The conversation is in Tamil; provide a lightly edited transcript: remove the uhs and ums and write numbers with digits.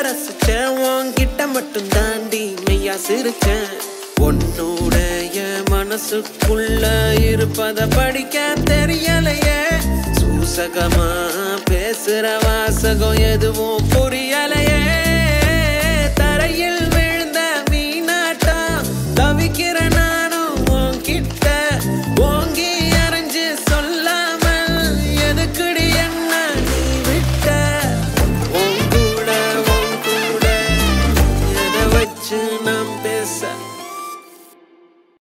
ரசிச்சேன் உன்கிட்ட மட்டும் தாண்டி மெய்யா சிரிச்சேன் உன்னுடைய மனசுக்குள்ள இருப்பத படிக்க தெரியலையே சூசகமா பேசுற வாசகம் எதுவும்